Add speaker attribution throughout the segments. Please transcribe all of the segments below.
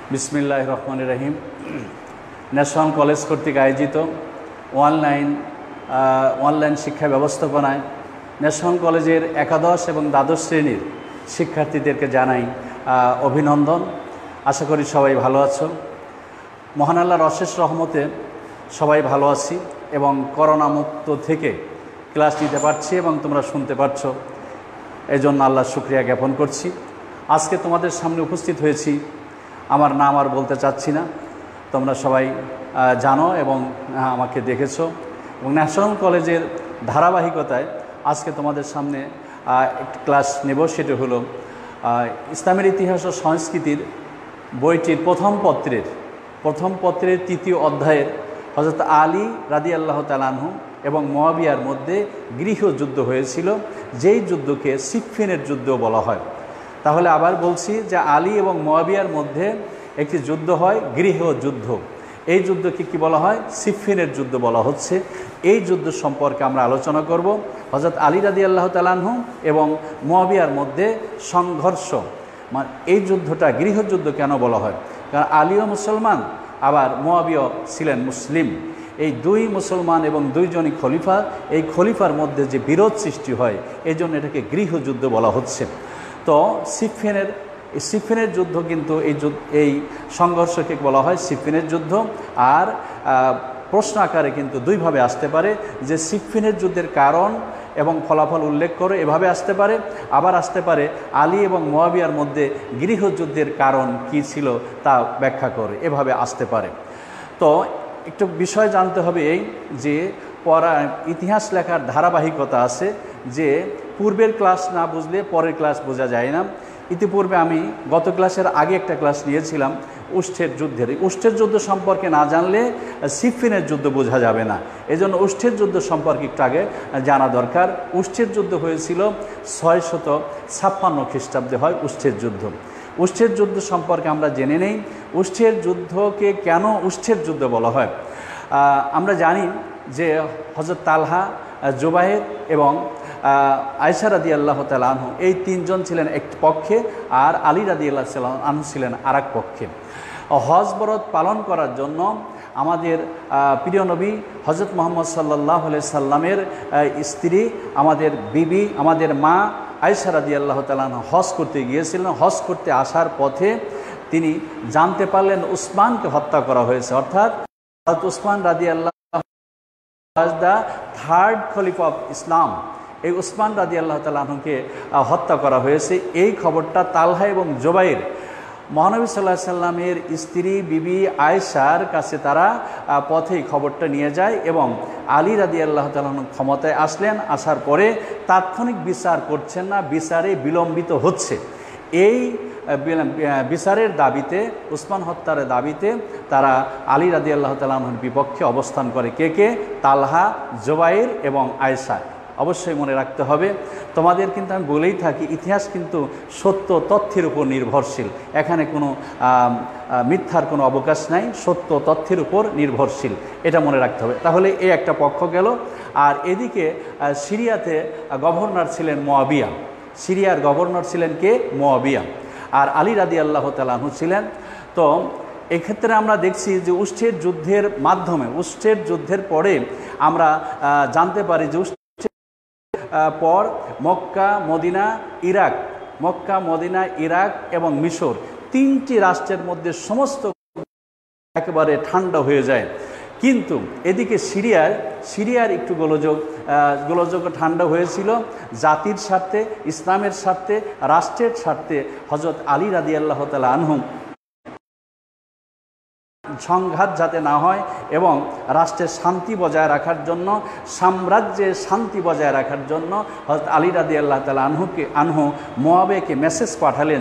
Speaker 1: বিসমিল্লাহির রহমানির রহিম। National college কর্তৃক আয়োজিত অনলাইন শিক্ষা ব্যবস্থাপনায় ন্যাশনাল কলেজের একাদশ এবং দ্বাদশ শ্রেণীর শিক্ষার্থীদেরকে জানাই অভিনন্দন। আশা করি সবাই ভালো আছো। মহান আল্লাহর অশেষ রহমতে সবাই ভালো আছি এবং করোনা মুক্ত থেকে ক্লাস নিতে পারছি এবং তোমরা শুনতে পারছো, এই জন্য আল্লাহর শুকরিয়া জ্ঞাপন করছি। আজকে তোমাদের সামনে উপস্থিত হয়েছি, আমার নাম আর বলতে চাচ্ছি না, তোমরা সবাই জানো এবং আমাকে দেখেছো। এবং ন্যাশনাল কলেজের ধারাবাহিকতায় আজকে তোমাদের সামনে একটি ক্লাস নেব, সেটা হলো ইসলামের ইতিহাস ও সংস্কৃতির বইটির প্রথম পত্রের তৃতীয় অধ্যায়ের হযরত আলী রাদিয়াল্লাহু তাআলা আনহু এবং মুয়াবিয়ার মধ্যে গৃহযুদ্ধ হয়েছিল, যেই যুদ্ধকে সিফফিনের যুদ্ধ বলা হয়। তাহলে আবার বলছি যে আলী এবং মুয়াবিয়ার মধ্যে একটি যুদ্ধ হয়, গৃহযুদ্ধ। এই যুদ্ধকে কি বলা হয়? সিফফিনের যুদ্ধ বলা হচ্ছে। এই যুদ্ধ সম্পর্কে আমরা আলোচনা করব। হযরত আলী রাদিয়াল্লাহু তাআলা আনহু এবং মুয়াবিয়ার মধ্যে সংঘর্ষ, মানে এই যুদ্ধটা গৃহযুদ্ধ কেন বলা হয়? কারণ আলীও মুসলমান, আবার মুয়াবিয়া ছিলেন মুসলিম। এই দুই মুসলমান এবং দুইজনই খলিফা, এই খলিফার মধ্যে যে বিরোধ সৃষ্টি হয়, এই জন্য এটাকে গৃহযুদ্ধ বলা হচ্ছে। তো সিফফিনের যুদ্ধ কিন্তু এই সংঘর্ষকে বলা হয় সিফফিনের যুদ্ধ। আর প্রশ্ন আকারে কিন্তু দুইভাবে আসতে পারে, যে সিফফিনের যুদ্ধের কারণ এবং ফলাফল উল্লেখ করে এভাবে আসতে পারে, আবার আসতে পারে আলী এবং মুয়াবিয়ার মধ্যে গৃহযুদ্ধের কারণ কি ছিল তা ব্যাখ্যা করে, এভাবে আসতে পারে। তো একটু বিষয় জানতে হবে এই যে ইতিহাস লেখার ধারাবাহিকতা আছে, যে পূর্বের ক্লাস না বুঝলে পরের ক্লাস বোঝা যায় না। ইতিপূর্বে আমি গত ক্লাসের আগে একটা ক্লাস নিয়েছিলাম উষ্ঠের যুদ্ধের। উষ্ঠের যুদ্ধ সম্পর্কে না জানলে সিফফিনের যুদ্ধ বোঝা যাবে না, এই জন্য উষ্ঠের যুদ্ধ সম্পর্কে একটু আগে জানা দরকার। উষ্ঠের যুদ্ধ হয়েছিল 656 খ্রিস্টাব্দে হয় উষ্ঠের যুদ্ধ। উষ্ঠের যুদ্ধ সম্পর্কে আমরা জেনে নেই, উষ্ঠের যুদ্ধকে কেন উষ্ঠের যুদ্ধ বলা হয়। আমরা জানি যে হযরত তালহা, জুবাইর এবং আয়েশা রাদিয়াল্লাহু তাআলা আনহু এই তিনজন ছিলেন এক পক্ষে, আর আলী রাদিয়াল্লাহু তাআলা আনহু ছিলেন আরেক পক্ষে। হজ বরত পালন করার জন্য আমাদের প্রিয় নবী হযরত মুহাম্মদ সাল্লাল্লাহু আলাইহি সাল্লামের স্ত্রী, আমাদের বিবি, আমাদের মা আয়েশা রাদিয়াল্লাহু তাআলা আনহা হজ করতে গিয়েছিলেন। হজ করতে আসার পথে তিনি জানতে পারলেন উসমানকে হত্যা করা হয়েছে, অর্থাৎ হযরত উসমান রাদিয়াল্লাহু দ্য থার্ড খলিফা অফ ইসলাম, এই উসমান রাদিয়াল্লাহু তাআলা আনহুকে হত্যা করা হয়েছে। এই খবরটা তালহা এবং জুবাইর মহানবী সাল্লাল্লাহু আলাইহি সাল্লামের স্ত্রী বিবি আয়েশার কাছে তারা পথেই খবরটা নিয়ে যায় এবং আলী রাদিয়াল্লাহু তাআলা আনহু ক্ষমতায় আসলেন। আসার পরে তাৎক্ষণিক বিচার করছেন না, বিচারে বিলম্বিত হচ্ছে। এই বিচারের দাবিতে, উসমান হত্যার দাবিতে তারা আলী রাদিয়াল্লাহু তাআলা আনহুর বিপক্ষে অবস্থান করে। কে? তালহা, জুবাইর এবং আয়েশা। অবশ্যই মনে রাখতে হবে, তোমাদের কিন্তু আমি বলেই থাকি, ইতিহাস কিন্তু সত্য তথ্যের উপর নির্ভরশীল। এখানে কোনো মিথ্যার কোনো অবকাশ নাই, সত্য তথ্যের উপর নির্ভরশীল, এটা মনে রাখতে হবে। তাহলে এই একটা পক্ষ গেল। আর এদিকে সিরিয়াতে গভর্নর ছিলেন মুয়াবিয়া। সিরিয়ার গভর্নর ছিলেন কে? মুয়াবিয়া। আর আলী রাদিয়াল্লাহু তাআলা আনহু ছিলেন। তো এক্ষেত্রে আমরা দেখছি যে উষ্ঠের যুদ্ধের মাধ্যমে, উষ্ঠের যুদ্ধের পরে আমরা জানতে পারি যে পর মক্কা, মদিনা, ইরাক এবং মিশর, তিনটি রাষ্ট্রের মধ্যে সমস্ত একেবারে ঠান্ডা হয়ে যায়। কিন্তু এদিকে সিরিয়ার একটু গোলযোগ ঠান্ডা হয়েছিল জাতির স্বার্থে, ইসলামের স্বার্থে, রাষ্ট্রের স্বার্থে। হযরত আলী রাদিয়াল্লাহু তাআলা আনহু সংঘাত যাতে না হয় এবং রাষ্ট্রের শান্তি বজায় রাখার জন্য, সাম্রাজ্যের শান্তি বজায় রাখার জন্য হযরত আলী রাদিয়াল্লাহু তাআলা আনহু মুয়াবিয়াকে মেসেজ পাঠালেন,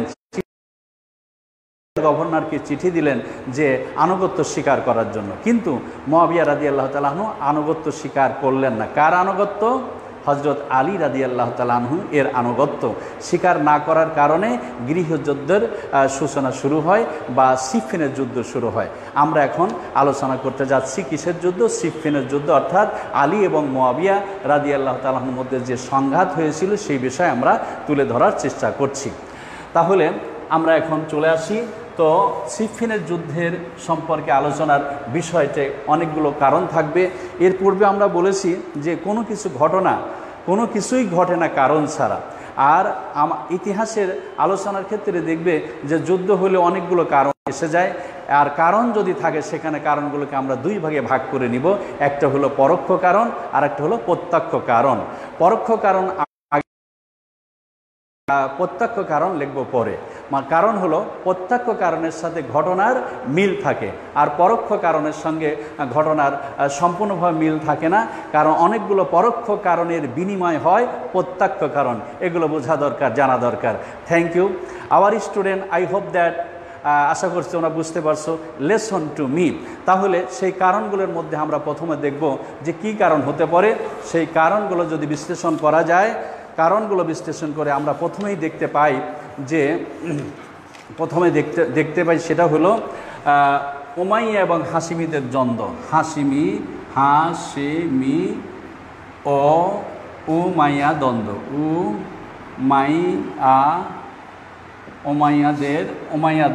Speaker 1: গভর্নরকে চিঠি দিলেন যে আনুগত্য স্বীকার করার জন্য। কিন্তু মুয়াবিয়া রাদিয়াল্লাহু তাআলা আনহু আনুগত্য স্বীকার করলেন না। কার আনুগত্য? হযরত আলী রাদিয়াল্লাহু তাআলা আনহু এর আনুগত্য স্বীকার না করার কারণে গৃহযুদ্ধের সূচনা শুরু হয় বা সিফফিনের যুদ্ধ শুরু হয়। আমরা এখন আলোচনা করতে যাচ্ছি কিসের যুদ্ধ? সিফফিনের যুদ্ধ, অর্থাৎ আলী এবং মুয়াবিয়া রাদিয়াল্লাহু তাআলা আনহুর মধ্যে যে সংঘাত হয়েছিল সেই বিষয়ে আমরা তুলে ধরার চেষ্টা করছি। তাহলে আমরা এখন চলে আসি তো সিফিনের যুদ্ধের সম্পর্কে আলোচনার বিষয়তে অনেকগুলো কারণ থাকবে। এর পূর্বে আমরা বলেছি যে কোনো কিছুই ঘটে না কারণ ছাড়া। আর ইতিহাসের আলোচনার ক্ষেত্রে দেখবে যে যুদ্ধ হলে অনেকগুলো কারণ এসে যায়, আর কারণ যদি থাকে সেখানে কারণগুলোকে আমরা দুই ভাগে ভাগ করে নিব। একটা হলো পরোক্ষ কারণ আর একটা হলো প্রত্যক্ষ কারণ। পরোক্ষ কারণ প্রত্যক্ষ কারণ লিখব পরে। কারণ হলো প্রত্যক্ষ কারণের সাথে ঘটনার মিল থাকে, আর পরোক্ষ কারণের সঙ্গে ঘটনার সম্পূর্ণভাবে মিল থাকে না, কারণ অনেকগুলো পরোক্ষ কারণের বিনিময় হয় প্রত্যক্ষ কারণ। এগুলো বোঝা দরকার, জানা দরকার। Thank you our student, I hope that আশা করছি তোমরা বুঝতে পারছো। Lesson to me. তাহলে সেই কারণগুলোর মধ্যে আমরা প্রথমে দেখব যে কি কারণ হতে পারে। সেই কারণগুলো যদি বিশ্লেষণ করা যায়, কারণগুলো বিশ্লেষণ করে আমরা প্রথমেই দেখতে পাই যে সেটা হলো উমাইয়া এবং হাসিমিদের দ্বন্দ্ব। হাসিমি ও উমাইয়া দ্বন্দ্ব। উমাইয়া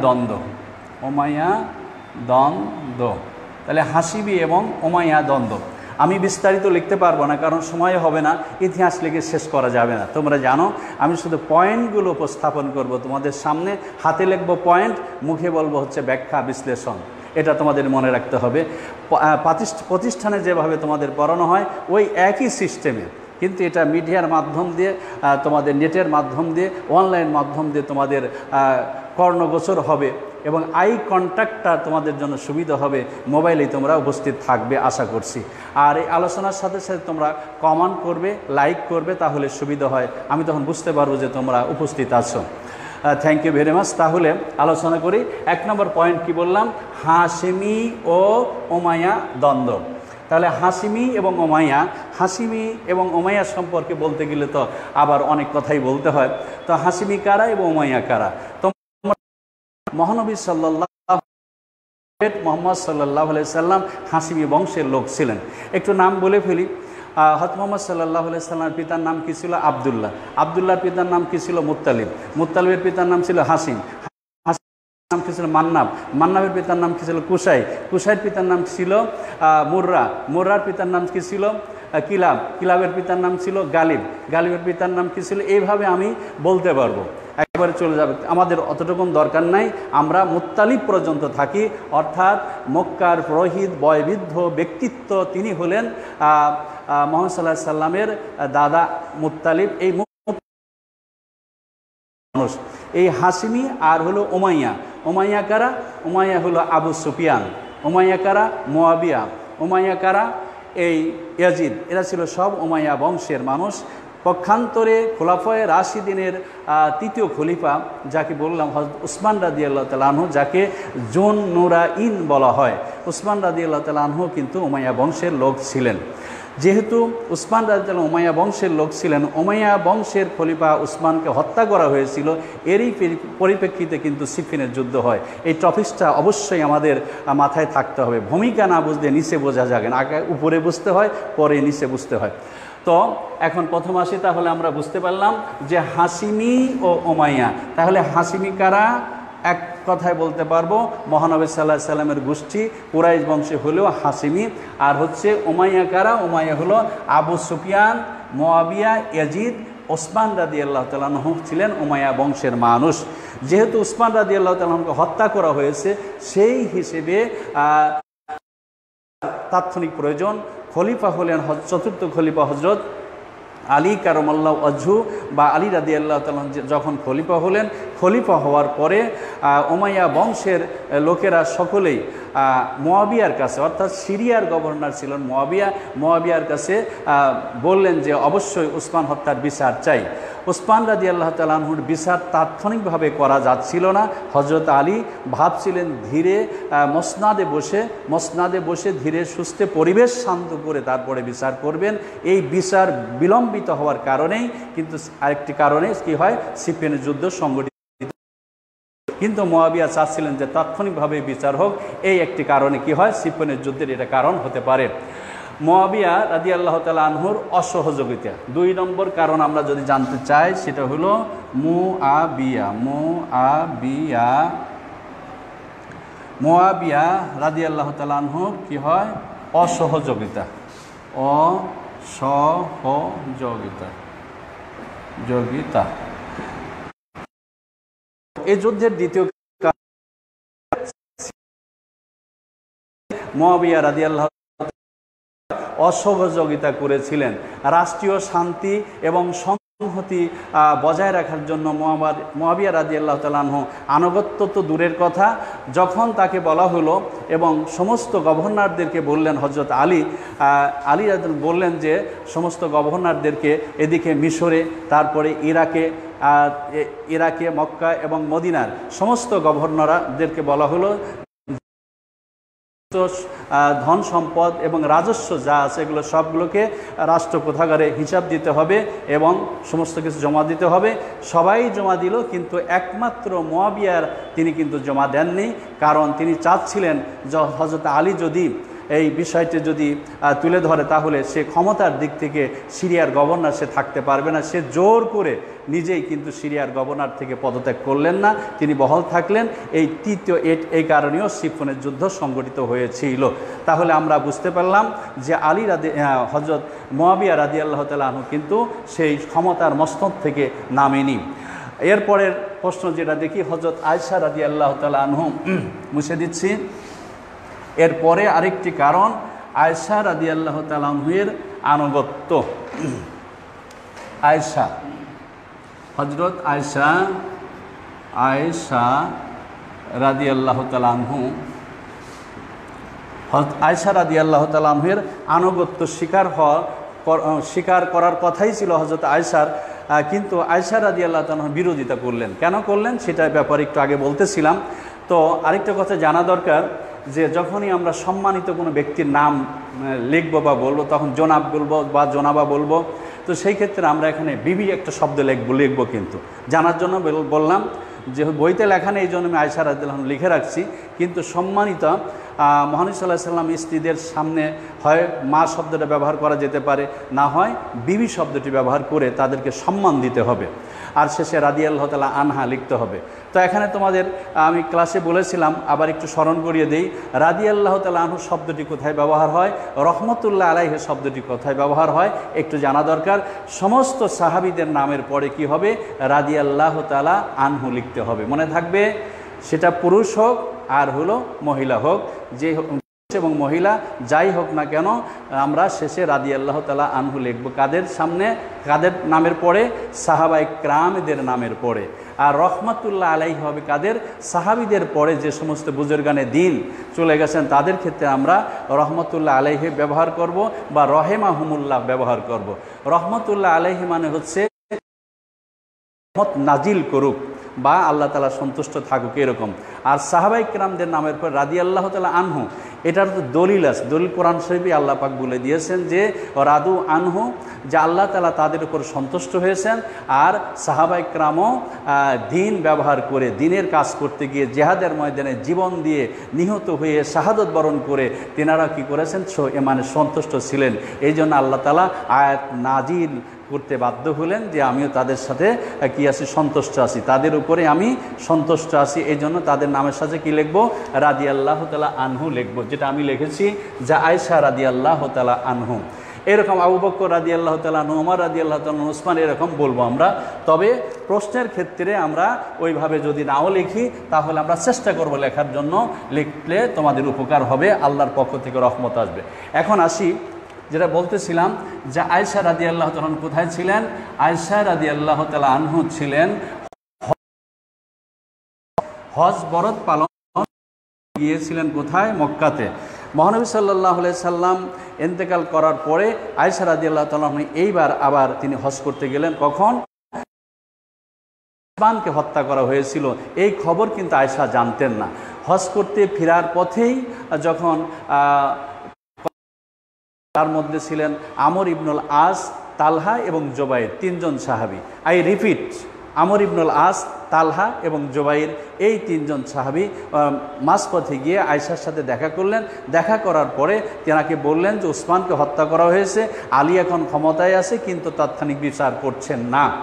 Speaker 1: দ্বন্দ্ব। তাহলে হাসিমি এবং উমাইয়া দ্বন্দ্ব। আমি বিস্তারিত লিখতে পারবো না, কারণ সময় হবে না, ইতিহাস লিখে শেষ করা যাবে না। তোমরা জানো আমি শুধু পয়েন্টগুলো উপস্থাপন করব তোমাদের সামনে। হাতে লিখব পয়েন্ট, মুখে বলবো হচ্ছে ব্যাখ্যা বিশ্লেষণ। এটা তোমাদের মনে রাখতে হবে। প্রতিষ্ঠানে যেভাবে তোমাদের পড়ানো হয় ওই একই সিস্টেমে, কিন্তু এটা মিডিয়ার মাধ্যম দিয়ে, তোমাদের নেটের মাধ্যম দিয়ে, অনলাইন মাধ্যম দিয়ে তোমাদের কর্ণগোচর হবে এবং আই কন্ট্যাক্টটা তোমাদের জন্য সুবিধা হবে। মোবাইলেই তোমরা উপস্থিত থাকবে আশা করছি। আর এই আলোচনার সাথে সাথে তোমরা কমেন্ট করবে, লাইক করবে, তাহলে সুবিধা হয়, আমি তখন বুঝতে পারবো যে তোমরা উপস্থিত আছো। Thank you very much. তাহলে আলোচনা করি। 1 নম্বর পয়েন্ট কি বললাম? হাসিমি ও উমাইয়া দ্বন্দ্ব। তাহলে হাসিমি এবং উমাইয়া সম্পর্কে বলতে গেলে তো আবার অনেক কথাই বলতে হয়। তো হাসিমি কারা এবং উমাইয়া কারা? তো মহানবী মোহাম্মদ সাল্লাল্লাহু আলাইহি সাল্লাম হাসিমি বংশের লোক ছিলেন। একটু নাম বলে ফেলি। হযরত মুহাম্মদ সাল্লাল্লাহু আলাইহি সাল্লামের পিতার নাম কি ছিল? আব্দুল্লাহ। আব্দুল্লাহর পিতার নাম কি ছিল? মুত্তালিবের পিতার নাম ছিল হাসিম। নাম কি ছিল? মান্নাবের পিতার নাম কি ছিল? কুসাইর পিতার নাম ছিল মুর্রার পিতার নাম কি ছিল? কিলাবের পিতার নাম ছিল গালিবের পিতার নাম কি ছিল? এইভাবে আমি বলতে পারবো, একবারে চলে যাবে। আমাদের অতটুকু দরকার নাই, আমরা মুত্তালিব পর্যন্ত থাকি, অর্থাৎ মক্কার পুরোহিত বয়বৃদ্ধ ব্যক্তিত্ব তিনি হলেন মুহাম্মদ সাল্লাল্লাহু আলাইহি সাল্লামের দাদা মুত্তালিব। এই হাসিমি আর হলো উমাইয়া কারা? উমাইয়া হলো আবু সুফিয়ান। উমাইয়া কারা? মুয়াবিয়া। উমাইয়া কারা? এই ইয়াজিদ। এরা ছিল সব উমাইয়া বংশের মানুষ। পক্ষান্তরে খোলাফায়ে রাশিদিনের তৃতীয় খলিফা যাকে বললাম হযরত উসমান রাদিয়াল্লাহু তাআলা আনহু, যাকে জুন নুরাইন বলা হয়, উসমান রাদিয়াল্লাহু তাআলা আনহু কিন্তু উমাইয়া বংশের লোক ছিলেন। যেহেতু উসমান রাদিয়াল্লাহু উমাইয়া বংশের লোক ছিলেন, উমাইয়া বংশের খলিফা উসমানকে হত্যা করা হয়েছিল। এরই পরিপ্রেক্ষিতে কিন্তু সিফিনের যুদ্ধ হয়। এই টপিকসটা অবশ্যই আমাদের মাথায় থাকতে হবে। ভূমিকা না বুঝলে নিচে বোঝা যাবে না, আগে উপরে বুঝতে হয়, পরে নিচে বুঝতে হয়। তো এখন প্রথম আসি, তাহলে আমরা বুঝতে পারলাম যে হাসিমি ও উমাইয়া। তাহলে হাসিমি কারা? এক কথায় বলতে পারবো মহানবী সাল্লাল্লাহু আলাইহি সাল্লামের গোষ্ঠী কুরাইশ বংশে হলেও হাসিমি। আর হচ্ছে উমাইয়া কারা? উমাইয়া হলো Abu Sufyan, Muawiya, Yazid. Usman রাদিয়াল্লাহু তাআলা আনহু ছিলেন উমাইয়া বংশের মানুষ। যেহেতু উসমান রাদিয়াল্লাহু তাআলা আনহুকে হত্যা করা হয়েছে, সেই হিসেবে তাৎক্ষণিক প্রয়োজন। খলিফা হলেন চতুর্থ খলিফা হযরত আলী কারামাল্লাহু ওয়াজহু বা আলী রাদিয়াল্লাহু তাআলা যখন খলিফা হলেন। খলিফা হওয়ার পরে উমাইয়া বংশের লোকেরা সকলেই মুয়াবিয়ার কাছে, অর্থাৎ সিরিয়ার গভর্নর ছিলেন মুয়াবিয়ার কাছে বললেন যে অবশ্যই উসমান হত্যার বিচার চাই। উসমান রাদিয়াল্লাহু তাআলা আনহুর বিচার তাৎক্ষণিকভাবে করা যাচ্ছিল না। হযরত আলী ভাবছিলেন ধীরে মসনাদে বসে ধীরে সুস্থে পরিবেশ শান্ত করে তারপরে বিচার করবেন। এই বিচার বিলম্বিত হওয়ার কারণেই কিন্তু আরেকটি কারণে কি হয়, সিফিনের যুদ্ধ সংগঠিত। কিন্তু মুয়াবিয়া চাচ্ছিলেন যে তাৎক্ষণিকভাবে বিচার হোক। এই একটি কারণে কি হয়, সিফিনের যুদ্ধের এটা কারণ হতে পারে। মুয়াবিয়া রাদিয়াল্লাহু তাআলা আনহুর অসহযোগিতা। 2 নম্বর কারণ আমরা যদি জানতে চাই, সেটা হলো মুয়াবিয়া মুয়াবিয়া রাদিয়াল্লাহু তাআলা আনহুর কি হয়? অসহযোগিতা, যোগিতা। এই যুদ্ধের দ্বিতীয় মুয়াবিয়া রাদিয়াল্লাহু অসহযোগিতা করেছিলেন রাষ্ট্রীয় শান্তি এবং সংহতি বজায় রাখার জন্য। মুয়াবিয়া রাদিয়াল্লাহু তাআলা আনহু আনুগত্য তো দূরের কথা, যখন তাকে বলা হলো এবং সমস্ত গভর্নরদেরকে বললেন, হযরত আলী বললেন যে সমস্ত গভর্নরদেরকে এদিকে মিশরে, তারপরে ইরাকে, মক্কা এবং মদিনার সমস্ত গভর্নরদেরকে বলা হলো ধন সম্পদ এবং রাজস্ব যা আছে এগুলো সবগুলোকে রাষ্ট্র কোষাগারে হিসাব দিতে হবে এবং সমস্ত কিছু জমা দিতে হবে। সবাই জমা দিল, কিন্তু একমাত্র মুয়াবিয়ার তিনি কিন্তু জমা দেননি, কারণ তিনি চাচ্ছিলেন যে হযরত আলী যদি এই বিষয়টি যদি তুলে ধরে তাহলে সে ক্ষমতার দিক থেকে সিরিয়ার গভর্নর সে থাকতে পারবে না। সে জোর করে নিজেই কিন্তু সিরিয়ার গভর্নর থেকে পদত্যাগ করলেন না, তিনি বহাল থাকলেন। এই কারণেও সিফনের যুদ্ধ সংগঠিত হয়েছিল। তাহলে আমরা বুঝতে পারলাম যে হযরত মুয়াবিয়া রাদিয়াল্লাহু তাআলা আনহু কিন্তু সেই ক্ষমতার মস্তক থেকে নামেনি। এরপরের প্রশ্ন যেটা দেখি, হযরত আয়েশা রাদিয়াল্লাহু তাআলা আনহু, মুছে দিচ্ছি। এরপরে আরেকটি কারণ আয়েশা রাদিয়াল্লাহু তাআলা আনহুর আনুগত্য। হযরত আয়েশা রাদিয়াল্লাহু তাআলা আনহু, আয়েশা রাদিয়াল্লাহু তাআলা আনহুর আনুগত্য স্বীকার করার কথাই ছিল হযরত আয়েশার, কিন্তু আয়েশা রাদিয়াল্লাহু তাআলা আনহু বিরোধিতা করলেন। কেন করলেন সেটার ব্যাপারে একটু আগে বলতেছিলাম। তো আরেকটা কথা জানা দরকার যে যখনই আমরা সম্মানিত কোনো ব্যক্তির নাম লিখবো বা বলবো, তখন জনাব বলবো বা জনাবা বলবো। তো সেই ক্ষেত্রে আমরা এখানে বিবি একটা শব্দ লিখবো, কিন্তু জানার জন্য বললাম যে বইতে লেখা নেই, এই জন্য আমি আয়েশা রাদিয়াল্লাহু আনহা লিখে রাখছি। কিন্তু সম্মানিত মহানবী সাল্লাল্লাহু আলাইহি সাল্লাম স্ত্রীদের সামনে হয় মা শব্দটা ব্যবহার করা যেতে পারে, না হয় বিবি শব্দটি ব্যবহার করে তাদেরকে সম্মান দিতে হবে, আর শেষে রাদিয়াল্লাহু তাআলা আনহা লিখতে হবে। তো এখানে তোমাদের আমি ক্লাসে বলেছিলাম, আবার একটু স্মরণ করিয়ে দেই, রাদিয়াল্লাহু তাআলা আনহু শব্দটি কোথায় ব্যবহার হয়, রহমতুল্লাহ আলাইহি শব্দটি কোথায় ব্যবহার হয় একটু জানা দরকার। সমস্ত সাহাবীদের নামের পরে কি হবে? রাদিয়াল্লাহু তাআলা আনহু লিখতে হবে, মনে থাকবে। সেটা পুরুষ হোক আর হলো মহিলা হোক, যে এবং মহিলা যাই হোক না কেন, আমরা শেষে রাদিয়াল্লাহু তাআলা আনহু লিখব। কাদের সামনে, কাদের নামের পরে? সাহাবায়ে কেরামদের নামের পরে। আর রহমাতুল্লাহ আলাইহি হবে কাদের? সাহাবীদের পরে যে সমস্ত বুজুর্গানে দিন চলে গেছেন তাদের ক্ষেত্রে আমরা রহমতুল্লাহ আলাইহি ব্যবহার করব বা রহেমাহুমুল্লাহ ব্যবহার করব। রহমতুল্লাহ আলাইহি মানে হচ্ছে রহমত নাজিল করুক বা আল্লাহ তাআলা সন্তুষ্ট থাকুক, এরকম। আর সাহাবায়ে কেরামদের নামের পর রাদিয়াল্লাহু তাআলা আনহু, এটার তো দলিল আছে, দলিল কোরআন শরীফে আল্লাহ পাক বলে দিয়েছেন যে রাদু আনহু, যে আল্লাহ তাআলা তাদের উপর সন্তুষ্ট হয়েছেন। আর সাহাবায়ে কেরামও দিন ব্যবহার করে, দিনের কাজ করতে গিয়ে জিহাদের ময়দানে জীবন দিয়ে নিহত হয়ে শাহাদত বরণ করে তেনারা কি করেছেন? মানে সন্তুষ্ট ছিলেন। এই জন্য আল্লাহ তাআলা আয়াত নাজিল করতে বাধ্য হলেন যে আমিও তাদের সাথে কি আছি? সন্তুষ্ট আছি, তাদের উপরে আমি সন্তুষ্ট আছি। এই জন্য তাদের নামের সাথে কি লিখবো? রাদিয়াল্লাহু তাআলা আনহু লিখবো, যেটা আমি লিখেছি যে আয়েশা রাদিয়াল্লাহু তাআলা আনহু। এরকম আবু বকর রাদিয়াল্লাহু তাআলা আনহু, ওমর রাদিয়াল্লাহু তাআলা আনহু, ওসমান, এরকম বলবো আমরা। তবে প্রশ্নের ক্ষেত্রে আমরা ওইভাবে যদি নাও লিখি তাহলে আমরা চেষ্টা করব লেখার জন্য। লিখলে তোমাদের উপকার হবে, আল্লাহর পক্ষ থেকে রহমত আসবে। এখন আসি, যেটা বলতেছিলাম যে আয়েশা রাদিয়াল্লাহু তাআলা আনহু কোথায় ছিলেন? আয়েশা রাদিয়াল্লাহু তাআলা আনহু ছিলেন হজ বরত পালন গিয়েছিলেন কোথায়? মক্কাতে। মহানবী সাল্লাল্লাহু আলাইহি সাল্লাম ইন্তেকাল করার পরে আয়েশা রাদিয়াল্লাহু তাআলা আনহা এইবার আবার তিনি হজ করতে গেলেন। কখন? উসমানকে হত্যা করা হয়েছিল, এই খবর কিন্তু আয়েশা জানতেন না। হজ করতে ফেরার পথেই যখন তার মধ্যে ছিলেন আমর ইবনুল আস, তালহা এবং জুবাইর, তিনজন সাহাবী। আই রিপিট, আমর ইবনুল আস, তালহা এবং জুবাইর, এই তিনজন সাহাবী মাঝপথে গিয়ে আয়েশার সাথে দেখা করলেন। দেখা করার পরে তেনাকে বললেন যে উসমানকে হত্যা করা হয়েছে, আলী এখন ক্ষমতায় আছে কিন্তু তাৎক্ষণিক বিচার করছেন না।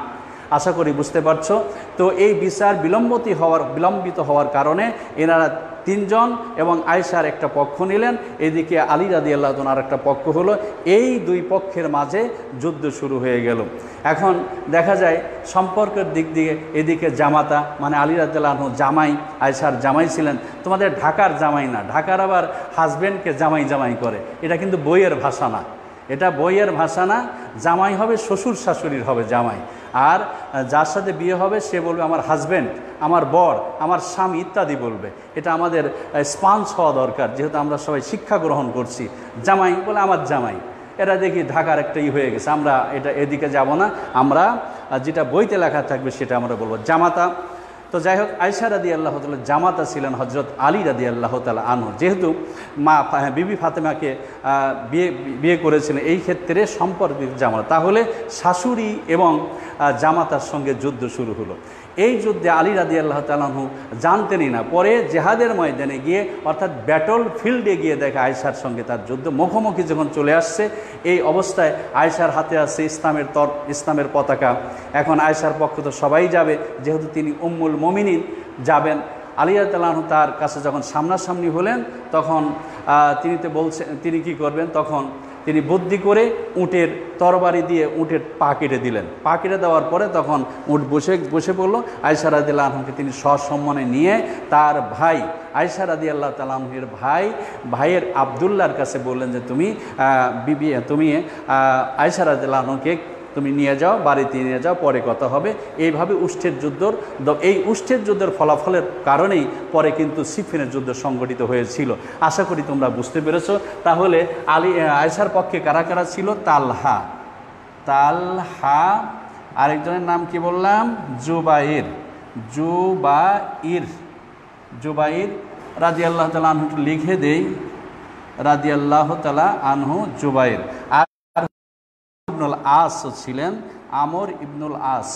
Speaker 1: আশা করি বুঝতে পারছো। তো এই বিচার বিলম্বিত হওয়ার কারণে এনারা তিনজন এবং আয়েশার একটা পক্ষ নিলেন, এদিকে আলী রাদিয়াল্লাহু তাআলা আর একটা পক্ষ হলো। এই দুই পক্ষের মাঝে যুদ্ধ শুরু হয়ে গেল। এখন দেখা যায় সম্পর্কের দিক দিয়ে এদিকে জামাতা মানে আলী রাদিয়াল্লাহু আনহু জামাই, আয়েশার জামাই ছিলেন। তোমাদের ঢাকার জামাই না, ঢাকার আবার হাজব্যান্ডকে জামাই জামাই করে, এটা কিন্তু বইয়ের ভাষা না, এটা বইয়ের ভাষা না। জামাই হবে শ্বশুর শাশুড়ির হবে জামাই, আর যার সাথে বিয়ে হবে সে বলবে আমার হাজব্যান্ড, আমার বর, আমার স্বামী ইত্যাদি বলবে। এটা আমাদের স্পঞ্জ হওয়া দরকার, যেহেতু আমরা সবাই শিক্ষা গ্রহণ করছি। জামাই বলে আমার জামাই, এটা দেখি ঢাকার একটা হয়ে গেছে। আমরা এটা এদিকে যাব না, আমরা যেটা বইতে লেখা থাকবে সেটা আমরা বলবো জামাতা। তো যাই হোক, আয়েশা রাদিয়াল্লাহু তাআলা জামাতা ছিলেন হযরত আলী রাদিয়াল্লাহু তাআলা আনহু। যেহেতু মা বিবি ফাতেমাকে বিয়ে করেছিলেন, এই ক্ষেত্রে সম্পর্কিত জামাতা, তাহলে শাশুড়ি এবং জামাতার সঙ্গে যুদ্ধ শুরু হলো। এই যুদ্ধে আলী রাদিয়াল্লাহু তাআলা আনহু জানতেনই না, পরে জেহাদের ময়দানে গিয়ে অর্থাৎ ব্যাটল ফিল্ডে গিয়ে দেখে আয়েশার সঙ্গে তার যুদ্ধ মুখোমুখি যখন চলে আসছে। এই অবস্থায় আয়েশার হাতে আছে ইসলামের পতাকা। এখন আয়েশার পক্ষ তো সবাই যাবে, যেহেতু তিনি উম্মুল মুমিনিন যাবেন। আলী রাদিয়াল্লাহু আনহু তার কাছে যখন সামনাসামনি হলেন, তখন তিনি কি করবেন, তখন তিনি বুদ্ধি করে উটের তরবারি দিয়ে উটের পা কেটে দিলেন। পা কেটে দেওয়ার পরে তখন উট বসে পড়ল। আয়েশা রাদিয়াল্লাহু আনহুকে তিনি সসম্মানে নিয়ে তার ভাই আয়েশা রাদিয়াল্লাহু তাআলা আনহুর ভাইয়ের আব্দুল্লাহর কাছে বললেন যে তুমি আয়েশা রাদিয়াল্লাহু আনহুকে তুমি নিয়ে যাও, বাড়িতে নিয়ে যাও, পরে কথা হবে। এইভাবে উষ্ঠের যুদ্ধের ফলাফলের কারণেই পরে কিন্তু সিফিনের যুদ্ধ সংগঠিত হয়েছিল। আশা করি তোমরা বুঝতে পেরেছো। তাহলে আয়েশার পক্ষে কারা কারা ছিল? তালহা, আরেকজনের নাম কি বললাম? জুবাইর রাদিয়াল্লাহু তাআলা আনহু, লিখে দেই রাদিয়াল্লাহু তাআলা আনহু জুবাইর। ইবনুল আস ছিলেন, আমর ইবনুল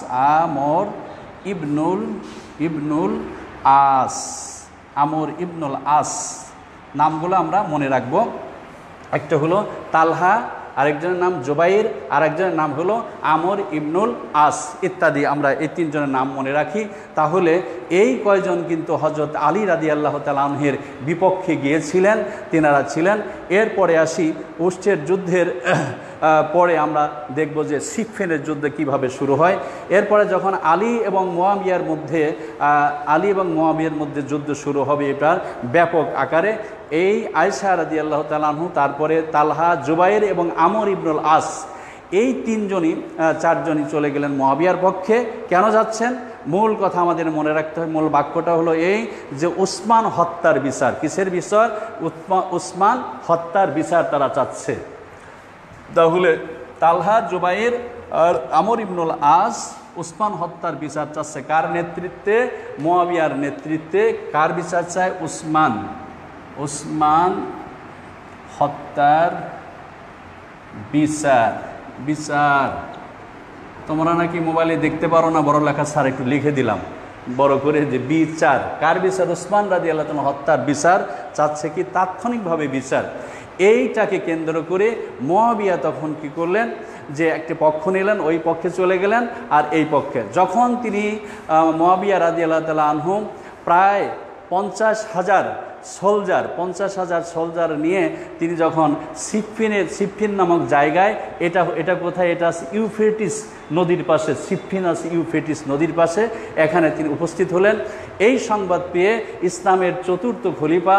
Speaker 1: আস। নামগুলো আমরা মনে রাখবো। একটা হলো তালহা, আরেকজনের নাম জুবাইর, আরেকজনের নাম হলো আমর ইবনুল আস ইত্যাদি। আমরা এই তিনজনের নাম মনে রাখি, তাহলে এই কয়জন কিন্তু হযরত আলী রাদিয়াল্লাহু তাআলা আনহুর বিপক্ষে গিয়েছিলেন, তিনারা ছিলেন। এরপরে আসি উষ্ঠের যুদ্ধের পরে আমরা দেখব যে সিফিনের যুদ্ধ কিভাবে শুরু হয়। এরপরে যখন আলী এবং মুয়াবিয়ার মধ্যে যুদ্ধ শুরু হবে, এটার ব্যাপক আকারে, এই আয়েশা রাদিয়াল্লাহু তাআলা আনহু, তারপরে তালহা, জুবাইর এবং আমর ইবনুল আস, এই চারজনই চলে গেলেন মুয়াবিয়ার পক্ষে। কেন যাচ্ছেন? মূল কথা আমাদের মনে রাখতে হয়। মূল বাক্যটা হলো এই যে উসমান হত্যার বিচার। কিসের বিচার? উসমান হত্যার বিচার তারা চাচ্ছে। তাহলে তালহা, জুবাইর আর আমর ইবনুল আস উসমান হত্যার বিচার চাচ্ছে। কার নেতৃত্বে? মুয়াবিয়ার নেতৃত্বে। কার বিচার চায়? উসমান হত্যার বিচার। তোমরা নাকি মোবাইলে দেখতে পারো না, বড় লেখা স্যার একটু লিখে দিলাম বড় করে, যে বিচার। কার বিচার? উসমান রাদিয়াল্লাহু তাআলা হত্যার বিচার চাচ্ছে, কি তাৎক্ষণিকভাবে বিচার। এইটাকে কেন্দ্র করে মুয়াবিয়া তখন কি করলেন, যে একটি পক্ষ নিলেন, ওই পক্ষে চলে গেলেন। আর এই পক্ষে যখন তিনি মুয়াবিয়া রাদিয়াল্লাহু তাআলা আনহু প্রায় 50,000 সোলজার নিয়ে তিনি যখন সিফিন নামক জায়গায়, এটা কোথায়? এটা আছে ইউফ্রেটিস নদীর পাশে, সিফিন আছে ইউফ্রেটিস নদীর পাশে। এখানে তিনি উপস্থিত হলেন। এই সংবাদ পেয়ে ইসলামের চতুর্থ খলিফা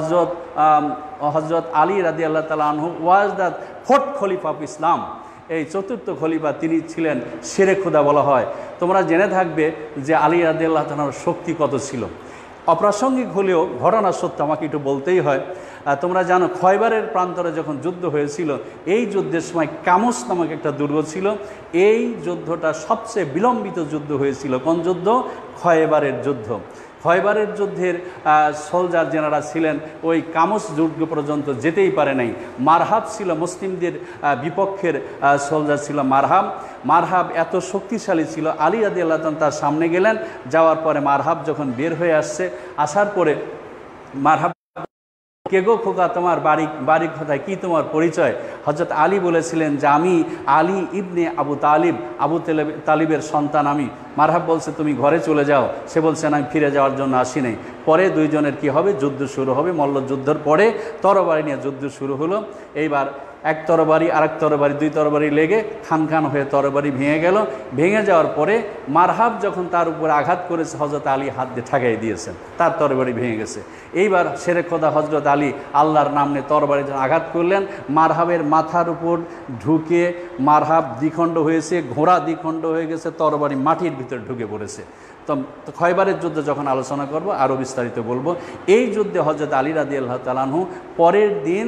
Speaker 1: হযরত আলী রাদিয়াল্লাহু তাআলা আনহু ওয়াজ দ্য ফোর্থ খলিফা অফ ইসলাম, এই চতুর্থ খলিফা, তিনি ছিলেন শেরে খোদা বলা হয়। তোমরা জেনে থাকবে যে আলী রাদিয়াল্লাহু তাআলার শক্তি কত ছিল। অপ্রাসঙ্গিক হলেও ঘটনা সত্য, আমাকে একটু বলতেই হয়। তোমরা জানো খয়বারের প্রান্তরে যখন যুদ্ধ হয়েছিল, এই যুদ্ধের সময় কামস নামক একটা দুর্গ ছিল। এই যুদ্ধটা সবচেয়ে বিলম্বিত যুদ্ধ হয়েছিল। কোন যুদ্ধ? খয়বারের যুদ্ধ। খয়বারের যুদ্ধের সোলজার যেনারা ছিলেন, ওই কামস দুর্গ পর্যন্ত যেতেই পারে নাই। মারহাব ছিল মুসলিমদের বিপক্ষের সোলজার ছিল মারহাব এত শক্তিশালী ছিল। আলী রাদিয়াল্লাহু তাআলা তার সামনে গেলেন। যাওয়ার পরে মারহাব যখন বের হয়ে আসার পরে মারহাব কে গো খোকা তোমার বাড়ি কোথায়, কি তোমার পরিচয়? হযরত আলী বলেছিলেন যে আমি আলী ইবনে আবু তালিব, আবু তালিবের সন্তান আমি। মারহাব বলছে তুমি ঘরে চলে যাও। সে বলছেন আমি ফিরে যাওয়ার জন্য আসি নাই। পরে দুইজনের কি হবে, যুদ্ধ শুরু হবে। মল্লযুদ্ধের পরে তরবারি নিয়ে যুদ্ধ শুরু হলো। এইবার এক তরবারি আরেক তরবারি, দুই তরবারি লেগে খান খান হয়ে তরবারি ভেঙে গেল। ভেঙে যাওয়ার পরে মারহাব যখন তার উপরে আঘাত করেছে, হযরত আলী হাত দিয়ে ঠাকাই দিয়েছেন, তার তরবারি ভেঙে গেছে। এইবার শেরে খোদা হযরত আলী আল্লাহর নাম নিয়ে তরবারি যখন আঘাত করলেন, মারহাবের মাথার উপর ঢুকে মারহাব দ্বিখণ্ড হয়েছে, ঘোড়া দ্বিখণ্ড হয়ে গেছে, তরবারি মাটির ভিতরে ঢুকে পড়েছে। তো খয়বারের যুদ্ধ যখন আলোচনা করব আরও বিস্তারিত বলবো। এই যুদ্ধে হযরত আলী রাদিয়াল্লাহু তাআলা আনহু পরের দিন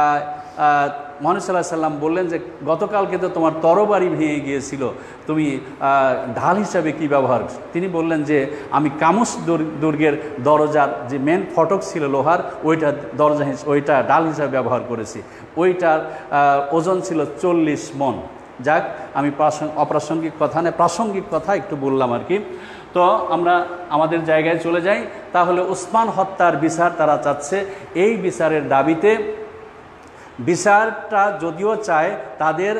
Speaker 1: মহানবী সাল্লাল্লাহু আলাইহি সাল্লাম বললেন যে গতকালকে তো তোমার তরবারি ভেঙে গিয়েছিল, তুমি ঢাল হিসাবে কি ব্যবহার? তিনি বললেন যে আমি কামুস দুর্গের দরজার যে মেন ফটক ছিল লোহার, ওইটা ঢাল হিসাবে ব্যবহার করেছি। ওইটার ওজন ছিল 40 মণ। যাক, আমি অপ্রাসঙ্গিক কথা না, প্রাসঙ্গিক কথা একটু বললাম আর কি। তো আমরা আমাদের জায়গায় চলে যাই। তাহলে ওসমান হত্যার বিচার তারা চাচ্ছে। এই বিচারের দাবিতে, বিচারটা যদিও চায়, তাদের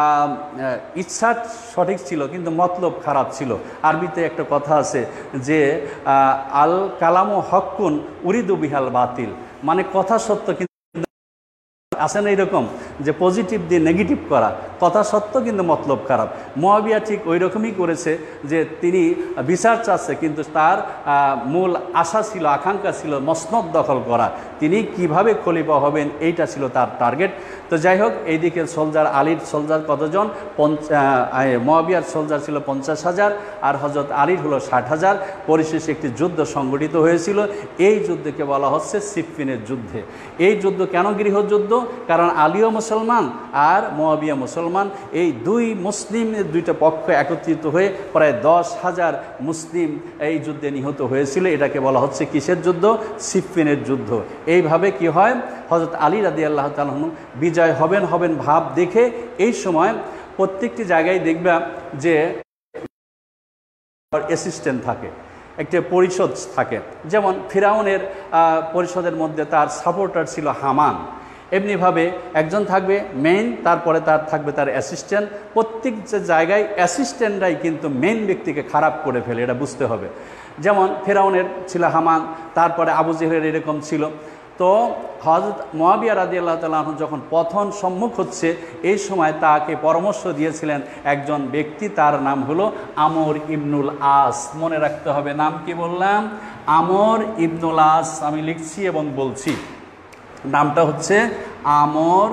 Speaker 1: ইচ্ছা সঠিক ছিল কিন্তু মতলব খারাপ ছিল। আরবিতে একটা কথা আছে যে আল কালামু হক্কুন উরিদু বিহাল বাতিল, মানে কথা সত্য কিন্তু আছে না এরকম যে পজিটিভ দিয়ে নেগেটিভ করা, কথা সত্য কিন্তু মতলব খারাপ। মুয়াবিয়া ঠিক ওই রকমই করেছে যে তিনি বিচার চাচ্ছে কিন্তু তার মূল আশা ছিল, আকাঙ্ক্ষা ছিল মসনদ দখল করা। তিনি কিভাবে খলিফা হবেন এইটা ছিল তার টার্গেট। তো যাই হোক, এইদিকে সোলজার, আলীর সোলজার কতজন? মুয়াবিয়ার সোলজার ছিল 50,000 আর হযরত আলীর হলো 60,000। পরিশেষে একটি যুদ্ধ সংগঠিত হয়েছিল। এই যুদ্ধকে বলা হচ্ছে সিফফিনের যুদ্ধে। এই যুদ্ধ কেন গৃহযুদ্ধ? কারণ আলীও মুসলমান আর মুয়াবিয়া মুসলমান। এই দুই মুসলিমের দুইটা পক্ষ একত্রিত হয়ে প্রায় 10,000 মুসলিম এই যুদ্ধে নিহত হয়েছিল। এটাকে বলা হচ্ছে কিসের যুদ্ধ? সিফফিনের যুদ্ধ। এইভাবে কি হয়, হযরত আলী রাদিয়াল্লাহু তাআলা আনহু বিজয় হবেন ভাব দেখে এই সময় প্রত্যেকটি জায়গায় দেখবা যে অ্যাসিস্ট্যান্ট থাকে, একটা পরিষদ থাকে। যেমন ফিরাউনের পরিষদের মধ্যে তার সাপোর্টার ছিল হামান। এমনিভাবে একজন থাকবে মেইন, তারপরে তার থাকবে তার অ্যাসিস্ট্যান্ট। প্রত্যেক যে জায়গায় অ্যাসিস্ট্যান্টরাই কিন্তু মেইন ব্যক্তিকে খারাপ করে ফেলে, এটা বুঝতে হবে। যেমন ফিরাউনের ছিল হামান, তারপরে আবু জেহেলের এরকম ছিল। তো হযরত মুয়াবিয়া রাদিয়াল্লাহু তাআলা আনহু যখন পথন সম্মুখ হচ্ছে, এই সময় তাকে পরামর্শ দিয়েছিলেন একজন ব্যক্তি, তার নাম হলো আমর ইবনুল আস। মনে রাখতে হবে, নাম কি বললাম? আমর ইবনুল আস। আমি লিখছি এবং বলছি, নামটা হচ্ছে আমর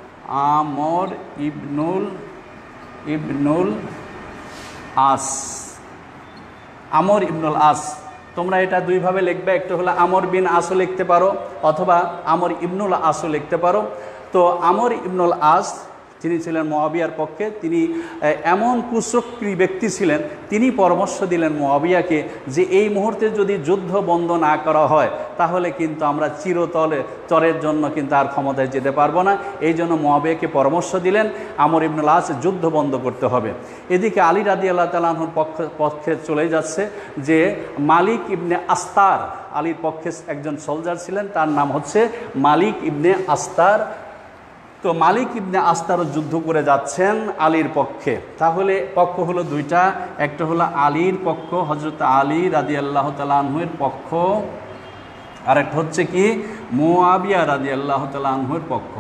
Speaker 1: ইবনুল আস। আমর ইবনুল আস। তোমরা এটা দুইভাবে লিখবে, একটা হলো আমর বিন আসও লিখতে পারো অথবা আমর ইবনুল আসও লিখতে পারো। তো আমর ইবনুল আস যিনি ছিলেন মুয়াবিয়ার পক্ষে, তিনি এমন কুচক্রী ব্যক্তি ছিলেন, তিনি পরামর্শ দিলেন মুয়াবিয়াকে যে এই মুহূর্তে যদি যুদ্ধ বন্ধ না করা হয় তাহলে কিন্তু আমরা চিরতরের জন্য কিন্তু আর ক্ষমতায় যেতে পারবো না। এই জন্য মুয়াবিয়াকে পরামর্শ দিলেন আমর ইবনুল আস যুদ্ধ বন্ধ করতে হবে। এদিকে আলী রাদিয়াল্লাহু তাআলা আনহুর পক্ষে চলে যাচ্ছে যে মালিক ইবনে আস্তার, আলীর পক্ষে একজন সোলজার ছিলেন, তার নাম হচ্ছে মালিক ইবনে আস্তার। তো মালিক ইবনে আস্তারও যুদ্ধ করে যাচ্ছেন আলীর পক্ষে। তাহলে পক্ষ হলো দুইটা, একটা হলো আলীর পক্ষ, হযরত আলী রাদিয়াল্লাহু তাআলা আনহুর পক্ষ, আর একটা হচ্ছে কি মুয়াবিয়া রাদিয়াল্লাহু তাআলা আনহুর পক্ষ।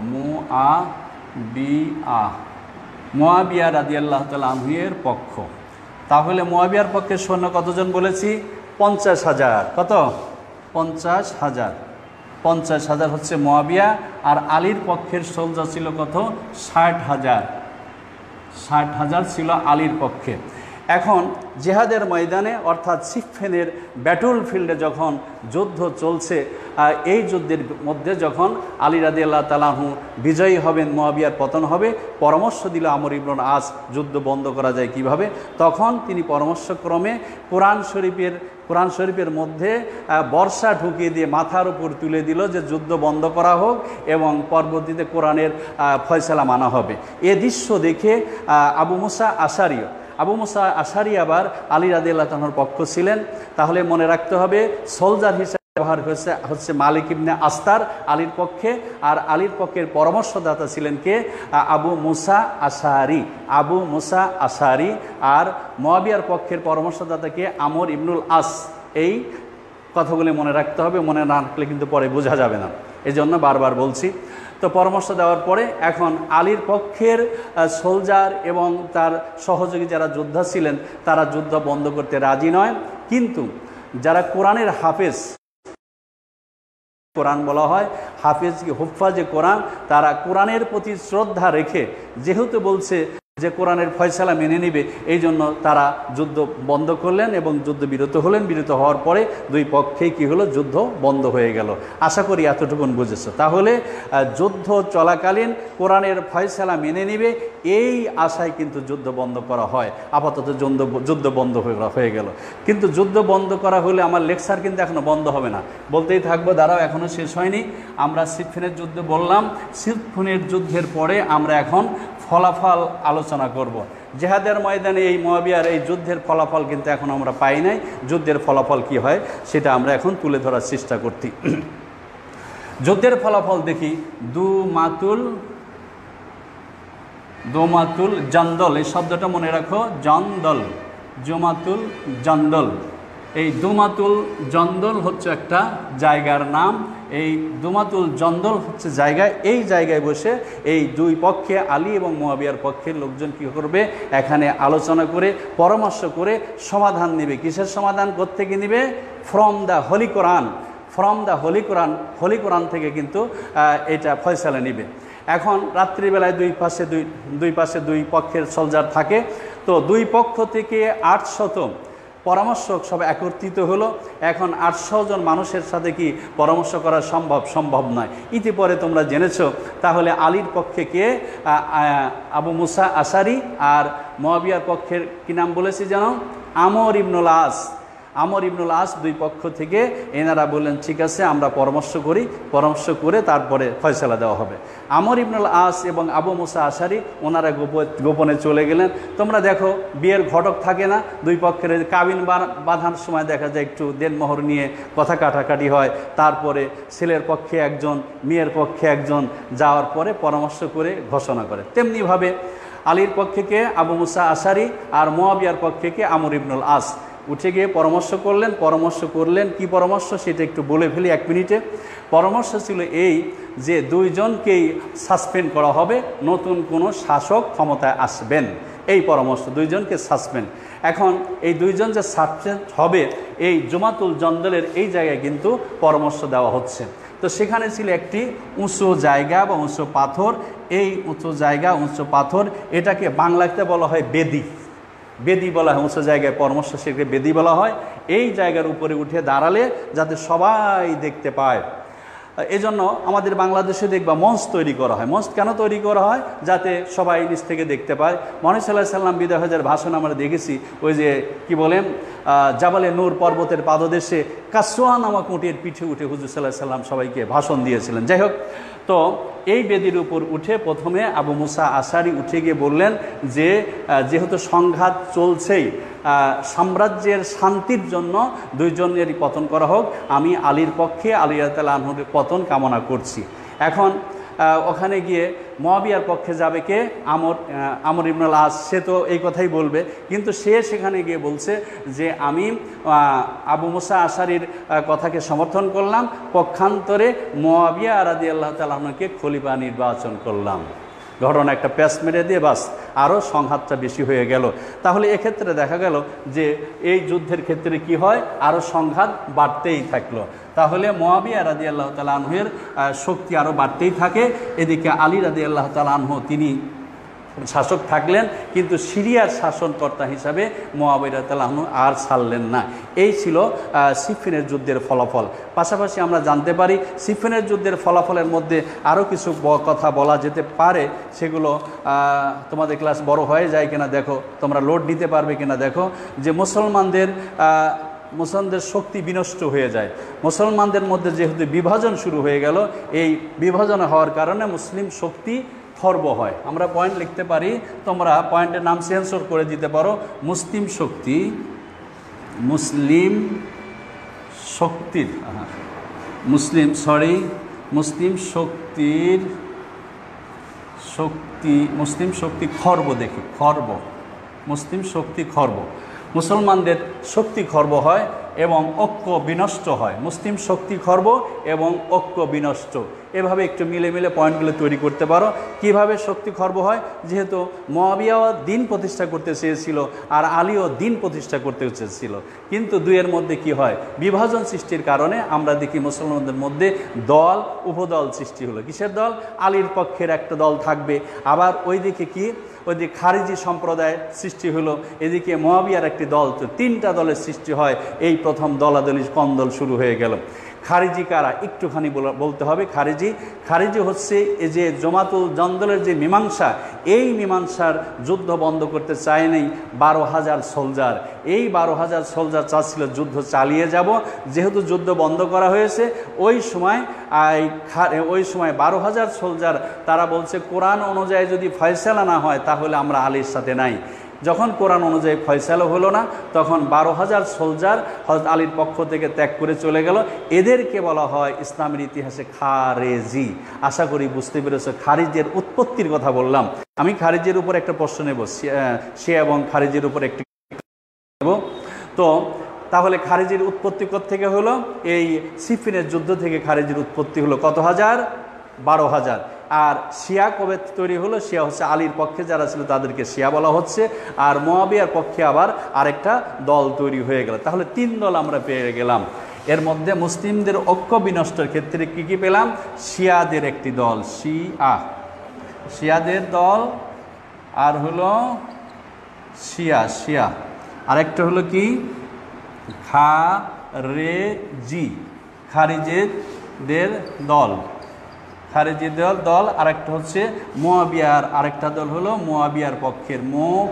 Speaker 1: মুয়াবিয়া রাদিয়াল্লাহু তাআলা আনহুর পক্ষ। তাহলে মুয়াবিয়ার পক্ষে সৈন্য কতজন বলেছি? 50,000। কত? 50,000। 50,000 হচ্ছে মুয়াবিয়া, আর আলীর পক্ষের সোলজার ছিল কত? 60,000। 60,000 ছিল আলীর পক্ষে। এখন জিহাদের ময়দানে অর্থাৎ সিফফিনের ব্যাটল ফিল্ডে যখন যুদ্ধ চলছে, এই যুদ্ধের মধ্যে যখন আলী রাদিয়াল্লাহু তাআলা আনহু বিজয়ী হবেন, মুয়াবিয়ার পতন হবে, পরামর্শ দিল আমর ইবনুল আস যুদ্ধ বন্ধ করা যায় কিভাবে। তখন তিনি পরামর্শক্রমে কোরআন শরীফের মধ্যে বর্ষা ঢুকিয়ে দিয়ে মাথার উপর তুলে দিল যে যুদ্ধ বন্ধ করা হোক এবং পরবর্তীতে কোরআনের ফয়সালা মানা হবে। এ দৃশ্য দেখে আবু মুসা আশারি আবার আলী রাদিয়াল্লাহু তাআলার পক্ষ ছিলেন। তাহলে মনে রাখতে হবে সোলজার হিসাবে ব্যবহার হচ্ছে মালিক ইবনে আস্তার আলীর পক্ষে, আর আলীর পক্ষের পরামর্শদাতা ছিলেন কে? আবু মুসা আশারি, আবু মুসা আশারি। আর মুয়াবিয়ার পক্ষের পরামর্শদাতাকে আমর ইবনুল আস। এই কথাগুলি মনে রাখতে হবে, মনে না রাখলে কিন্তু পরে বোঝা যাবে না, এই জন্য বারবার বলছি। তো পরামর্শ দেওয়ার পরে এখন আলীর পক্ষের সোলজার এবং তার সহযোগী যারা যোদ্ধা ছিলেন তারা যুদ্ধ বন্ধ করতে রাজি নয়, কিন্তু যারা কোরআনের হাফেজ, কোরআন বলা হয় হাফেজ কি হুফাজে কোরআন, তারা কোরআনের প্রতি শ্রদ্ধা রেখে যেহেতু বলছে যে কোরআনের ফয়সালা মেনে নেবে, এই জন্য তারা যুদ্ধ বন্ধ করলেন এবং যুদ্ধ বিরত হলেন। বিরত হওয়ার পরে দুই পক্ষেই কী হলো? যুদ্ধ বন্ধ হয়ে গেল। আশা করি এতটুকুন বুঝেছ। তাহলে যুদ্ধ চলাকালীন কোরআনের ফয়সালা মেনে নেবে এই আশায় কিন্তু যুদ্ধ বন্ধ করা হয়। আপাতত যুদ্ধ বন্ধ হয়ে গেল, কিন্তু যুদ্ধ বন্ধ করা হলে আমার লেকচার কিন্তু এখনও বন্ধ হবে না, বলতেই থাকবো। দাঁড়াও, এখনও শেষ হয়নি। আমরা সিফিনের যুদ্ধ বললাম, সিফিনের যুদ্ধের পরে আমরা এখন ফলাফল আলোচনা করব। জেহাদের ময়দানে এই মুয়াবিয়ার এই যুদ্ধের ফলাফল কিন্তু এখন আমরা পাই নাই। যুদ্ধের ফলাফল কি হয় সেটা আমরা এখন তুলে ধরার চেষ্টা করছি। যুদ্ধের ফলাফল দেখি। দোমাতুল জন্দল, এই শব্দটা মনে রাখো, জন্দল, জোমাতুল জন্দল। এই দোমাতুল জন্দল হচ্ছে একটা জায়গার নাম। এই দোমাতুল জন্দল হচ্ছে জায়গায়, এই জায়গায় বসে এই দুই পক্ষে আলী এবং মুয়াবিয়ার পক্ষের লোকজন কী করবে? এখানে আলোচনা করে পরামর্শ করে সমাধান নেবে। কিসের সমাধান? কোত্থেকে নেবে? From the holy Quran, from the holy Quran. Holy Quran থেকে কিন্তু এটা ফয়সালা নেবে। এখন রাত্রিবেলায় দুই পাশে দুই পক্ষের সোলজার থাকে। তো দুই পক্ষ থেকে 800 পরামর্শক সব একত্রিত হলো। এখন 800 জন মানুষের সাথে কি পরামর্শ করা সম্ভব নয়। ইতিপরে তোমরা জেনেছো। তাহলে আলীর পক্ষে কে? আবু মুসা আশারি। আর মুয়াবিয়ার পক্ষের কি নাম বলেছি জানো? আমর ইবনুল আস। আমর ইবনুল আস দুই পক্ষ থেকে এনারা বললেন ঠিক আছে আমরা পরামর্শ করি, পরামর্শ করে তারপরে ফয়সালা দেওয়া হবে। আমর ইবনুল আস এবং আবু মুসা আশারি ওনারা গোপনে চলে গেলেন। তোমরা দেখো বিয়ের ঘটক থাকে না, দুই পক্ষের কাবিন বাঁধার সময় দেখা যায় একটু দেনমোহর নিয়ে কথা কাটাকাটি হয়। তারপরে ছেলের পক্ষে একজন, মেয়ের পক্ষে একজন যাওয়ার পরে পরামর্শ করে ঘোষণা করে। তেমনিভাবে আলীর পক্ষে কে? আবু মুসা আশারি। আর মুয়াবিয়ার পক্ষে কে? আমর ইবনুল আস। উঠে গিয়ে পরামর্শ করলেন। কি পরামর্শ সেটা একটু বলে ফেলি 1 মিনিটে। পরামর্শ ছিল এই যে দুইজনকেই সাসপেন্ড করা হবে, নতুন কোনো শাসক ক্ষমতায় আসবেন, এই পরামর্শ। দুইজনকে সাসপেন্ড। এখন এই দুইজন যে সাসপেন্ড হবে এই জমাতুল জন্দলের এই জায়গায় কিন্তু পরামর্শ দেওয়া হচ্ছে। তো সেখানে ছিল একটি উঁচু জায়গা বা উঁচু পাথর। এই উঁচু জায়গা, উঁচু পাথর, এটাকে বাংলাতে বলা হয় বেদি। বেদি বলা হয়, উঁচু জায়গায় পরামর্শ সেটাকে বেদি বলা হয়। এই জায়গার উপরে উঠে দাঁড়ালে যাতে সবাই দেখতে পায়, এজন্য আমাদের বাংলাদেশে দেখবা মঞ্চ তৈরি করা হয়। মঞ্চ কেন তৈরি করা হয়? যাতে সবাই নিচ থেকে দেখতে পায়। মহানবী সাল্লাল্লাহু আলাইহি ওয়াসাল্লাম বিদায় হজের ভাষণ আমরা দেখেছি, ওই যে কি বলেন, জাবালে নূর পর্বতের পাদদেশে কাসওয়া নামক উটের পিঠে উঠে হুজুর সাল্লাল্লাহু আলাইহি ওয়াসাল্লাম সবাইকে ভাষণ দিয়েছিলেন। যাই হোক, তো এই বেদির উপর উঠে প্রথমে আবু মুসা আশারি উঠে গিয়ে বললেন যে যেহেতু সংঘাত চলছেই, সাম্রাজ্যের শান্তির জন্য দুইজনেরই পতন করা হোক, আমি আলীর পক্ষে, আলী রাদিয়াল্লাহু আনহুর পতন কামনা করছি। এখন ওখানে গিয়ে মুয়াবিয়ার পক্ষে যাবে কে? আমর ইবনুল আস। সে তো এই কথাই বলবে, কিন্তু সে সেখানে গিয়ে বলছে যে আমি আবু মুসা আশারির কথাকে সমর্থন করলাম, পক্ষান্তরে মুয়াবিয়া রাদিয়াল্লাহু তাআলা আনহুকে খলিফা নির্বাচন করলাম। ঘটনা একটা প্যাচ মেরে দিয়ে বাস আরও সংঘাতটা বেশি হয়ে গেল। তাহলে এক্ষেত্রে দেখা গেল যে এই যুদ্ধের ক্ষেত্রে কি হয়? আরও সংঘাত বাড়তেই থাকলো। তাহলে মুয়াবিয়া রাদিয়াল্লাহু তাআলা আনহুর শক্তি আরও বাড়তেই থাকে। এদিকে আলী রাদিয়াল্লাহু তাআলা আনহু তিনি শাসক থাকলেন, কিন্তু সিরিয়ার শাসনকর্তা হিসাবে মুয়াবিয়া রাদিয়াল্লাহু আনহু আর ছাড়লেন না। এই ছিল সিফিনের যুদ্ধের ফলাফল। পাশাপাশি আমরা জানতে পারি সিফিনের যুদ্ধের ফলাফলের মধ্যে আরও কিছু কথা বলা যেতে পারে। সেগুলো তোমাদের ক্লাস বড় হয়ে যায় কিনা দেখো, তোমরা লোড নিতে পারবে কিনা দেখো। যে মুসলমানদের শক্তি বিনষ্ট হয়ে যায়। মুসলমানদের মধ্যে যেহেতু বিভাজন শুরু হয়ে গেল, এই বিভাজন হওয়ার কারণে মুসলিম শক্তি খর্ব হয়। আমরা পয়েন্ট লিখতে পারি, তোমরা পয়েন্টের নাম সেন্সর করে দিতে পারো। মুসলিম শক্তির মুসলিম সরি মুসলিম শক্তির মুসলিম শক্তি খর্ব দেখি খর্ব মুসলিম শক্তি খর্ব মুসলমানদের শক্তি খর্ব হয় এবং ঐক্য বিনষ্ট হয়। মুসলিম শক্তি খর্ব এবং ঐক্য বিনষ্ট, এভাবে একটু মিলে মিলে পয়েন্টগুলো তৈরি করতে পারো। কিভাবে শক্তি খর্ব হয়? যেহেতু মুআবিয়াও দিন প্রতিষ্ঠা করতে চেয়েছিল আর আলীও দিন প্রতিষ্ঠা করতে চেয়েছিল, কিন্তু দুইয়ের মধ্যে কি হয়, বিভাজন সৃষ্টির কারণে আমরা দেখি মুসলমানদের মধ্যে দল উপদল সৃষ্টি হলো। কিসের দল? আলীর পক্ষের একটা দল থাকবে, আবার ওইদিকে কি, ওইদিকে খারিজি সম্প্রদায় সৃষ্টি হলো, এদিকে মুআবিয়ার একটি দল, তো তিনটা দলের সৃষ্টি হয়। এই প্রথম দলাদলি কন্দল শুরু হয়ে গেল। খারিজি কারা একটুখানি বলতে হবে। খারিজি হচ্ছে এই যে জমাতুল জন্দলের যে মীমাংসা, এই মীমাংসার যুদ্ধ বন্ধ করতে চায়নি 12,000 সোলজার। এই 12,000 সোলজার চাচ্ছিল যুদ্ধ চালিয়ে যাব, যেহেতু যুদ্ধ বন্ধ করা হয়েছে ওই সময় 12,000 সোলজার তারা বলছে কোরআন অনুযায়ী যদি ফয়সালা না হয় তাহলে আমরা আলীর সাথে নাই। যখন কোরআন অনুযায়ী ফয়সালা হলো না, তখন 12,000 সোলজার হযরত আলীর পক্ষ থেকে ত্যাগ করে চলে গেল। এদেরকে বলা হয় ইসলামের ইতিহাসে খারেজি। আশা করি বুঝতে পেরেছো খারিজের উৎপত্তির কথা বললাম। আমি খারিজের উপর একটা প্রশ্ন নেব, শিয়া এবং খারিজের উপর একটি নেব। তো তাহলে খারিজের উৎপত্তি থেকে হলো এই সিফিনের যুদ্ধ থেকে খারিজের উৎপত্তি হলো কত হাজার? 12,000। আর শিয়া কবে তৈরি হলো? শিয়া হচ্ছে আলীর পক্ষে যারা ছিল তাদেরকে শিয়া বলা হচ্ছে, আর মুআবিয়ার পক্ষে আবার আরেকটা দল তৈরি হয়ে গেল। তাহলে 3 দল আমরা পেয়ে গেলাম। এর মধ্যে মুসলিমদের ঐক্য বিনষ্টের ক্ষেত্রে কি কি পেলাম? শিয়াদের একটি দল, শিয়াদের দল, আর হলো শিয়া আরেকটা হলো কি খারিজেদের দল, আরেকটা হচ্ছে মুআবিয়ার আরেকটা দল হলো মুআবিয়ার পক্ষের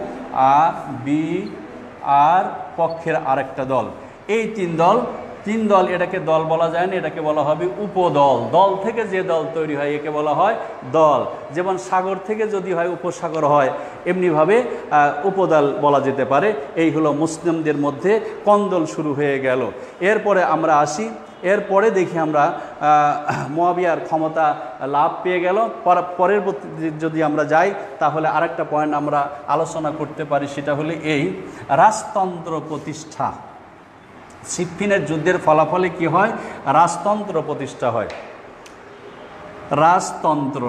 Speaker 1: মুআবিয়ার পক্ষের আরেকটা দল। এই তিন দল এটাকে দল বলা যায় না, এটাকে বলা হবে উপদল। দল থেকে যে দল তৈরি হয় একে বলা হয় দল। যেমন সাগর থেকে যদি হয় উপসাগর হয়, এমনিভাবে উপদল বলা যেতে পারে। এই হলো মুসলিমদের মধ্যে কন্দল শুরু হয়ে গেল। এরপরে আমরা আসি, এরপরে দেখি আমরা মুআবিয়ার ক্ষমতা লাভ পেয়ে গেল। পরের যদি আমরা যাই তাহলে আরেকটা পয়েন্ট আমরা আলোচনা করতে পারি, সেটা হলো এই রাজতন্ত্র প্রতিষ্ঠা। সিফিনের যুদ্ধের ফলাফলে কি হয়? রাজতন্ত্র প্রতিষ্ঠা হয়। রাজতন্ত্র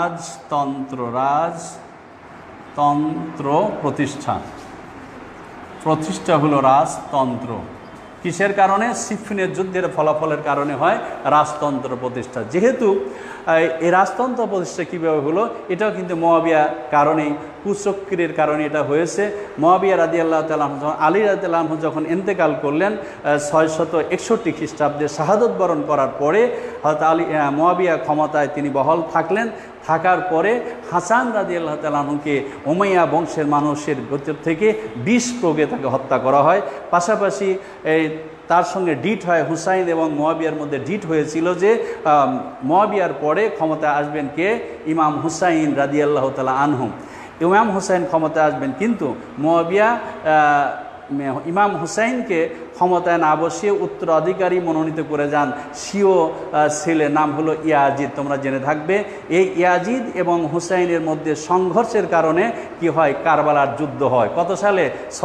Speaker 1: প্রতিষ্ঠা হলো রাজতন্ত্র। কিসের কারণে? সিফিনের যুদ্ধের ফলাফলের কারণে হয় রাজতন্ত্র প্রতিষ্ঠা। যেহেতু এই রাজতন্ত্র প্রতিষ্ঠা কীভাবে হলো, এটাও কিন্তু মুআবিয়ার কারণেই, কুচক্রের কারণে এটা হয়েছে। মুআবিয়া রাদিয়াল্লাহু তাআলা আনহু, আলী রাদিয়াল্লাহু আনহু যখন ইন্তেকাল করলেন 661 খ্রিস্টাব্দে শাহাদত বরণ করার পরে হযরত আলী মুআবিয়া ক্ষমতায় তিনি বহাল থাকার পরে হাসান রাদিয়াল্লাহু তাআলা আনহুকে উমাইয়া বংশের মানুষের ভিতর থেকে 20 প্রয়োগে তাকে হত্যা করা হয়। পাশাপাশি তার সঙ্গে ডিট হয় হুসাইন এবং মুআবিয়ার মধ্যে ডিট হয়েছিল যে মুআবিয়ার পরে ক্ষমতায় আসবেন কে? ইমাম হুসাইন রাদিয়াল্লাহু তাআলা আনহু। ইমাম হুসাইন ক্ষমতায় আসবেন, কিন্তু মুআবিয়া ইমাম হুসাইনকে ক্ষমতায় না বসিয়ে উত্তরাধিকারী মনোনীত করে যান স্বীয় ছেলে, নাম হলো ইয়াজিদ। তোমরা জেনে থাকবে এই ইয়াজিদ এবং হুসাইনের মধ্যে সংঘর্ষের কারণে কি হয়? কারবালার যুদ্ধ হয়। কত সালে?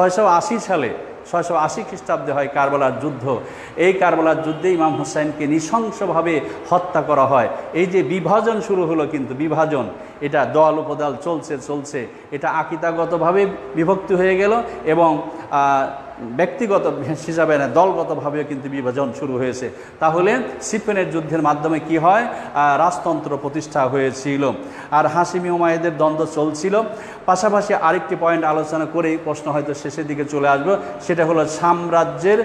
Speaker 1: 680 খ্রিস্টাব্দে হয় কারবালার যুদ্ধ। এই কারবালার যুদ্ধে ইমাম হুসাইনকে নৃশংসভাবে হত্যা করা হয়। এই যে বিভাজন শুরু হলো, কিন্তু বিভাজন এটা দল উপদল চলছে, এটা আকীদাগতভাবে বিভক্তি হয়ে গেল এবং ব্যক্তিগত হিসাবে না, দলগতভাবেও কিন্তু বিভাজন শুরু হয়েছে। তাহলে সিফিনের যুদ্ধের মাধ্যমে কি হয়? রাজতন্ত্র প্রতিষ্ঠা হয়েছিল। আর হাশিমি উমাইয়াদের দ্বন্দ্ব চলছিল। পাশাপাশি আরেকটি পয়েন্ট আলোচনা করেই প্রশ্ন হয়তো শেষের দিকে চলে আসবে, সেটা হলো সাম্রাজ্যের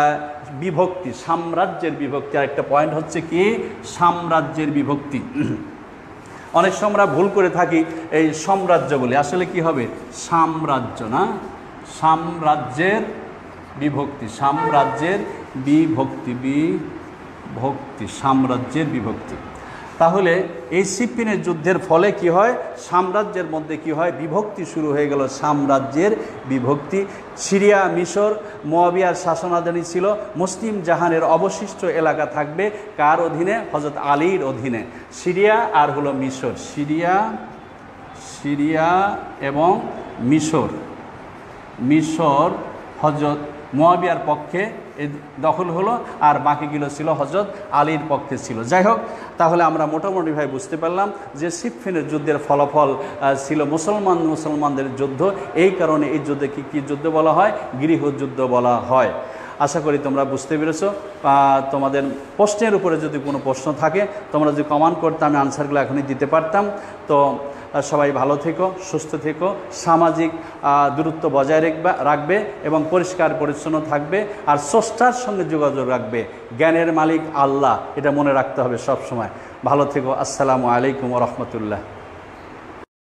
Speaker 1: বিভক্তি। আরেকটা পয়েন্ট হচ্ছে কি? সাম্রাজ্যের বিভক্তি। অনেক সময় আমরা ভুল করে থাকি এই সাম্রাজ্য বলে, আসলে কি হবে? সাম্রাজ্য না, সাম্রাজ্যের বিভক্তি। সাম্রাজ্যের বিভক্তি। তাহলে এই সিপ্পিনের যুদ্ধের ফলে কি হয়, সাম্রাজ্যের মধ্যে কি হয়, বিভক্তি শুরু হয়ে গেল, সাম্রাজ্যের বিভক্তি। সিরিয়া, মিশর, মুয়াবিয়ার শাসনাধীন ছিল। মুসলিম জাহানের অবশিষ্ট এলাকা থাকবে কার অধীনে? হযরত আলীর অধীনে। সিরিয়া আর হলো মিশর, সিরিয়া এবং মিশর হযরত মুয়াবিয়ার পক্ষে দখল হলো, আর বাকিগুলো ছিল হযরত আলীর পক্ষে ছিল। যাই হোক, তাহলে আমরা মোটামুটিভাবে বুঝতে পারলাম যে সিফফিনের যুদ্ধের ফলাফল ছিল মুসলমানদের যুদ্ধ। এই কারণে এই যুদ্ধে কি যুদ্ধ বলা হয়? গৃহযুদ্ধ বলা হয়। আশা করি তোমরা বুঝতে পেরেছো। তোমাদের প্রশ্নের উপরে যদি কোনো প্রশ্ন থাকে তোমরা যদি কমেন্ট করতে, আমি আনসারগুলো এখনই দিতে পারতাম। তো সবাই ভালো থেকো, সুস্থ থেকো, সামাজিক দূরত্ব বজায় রাখবে এবং পরিষ্কার পরিচ্ছন্ন থাকবে, আর স্রষ্টার সঙ্গে যোগাযোগ রাখবে। জ্ঞানের মালিক আল্লাহ, এটা মনে রাখতে হবে সব সময়। ভালো থেকো। আসসালামু আলাইকুম ওয়া রাহমাতুল্লাহ।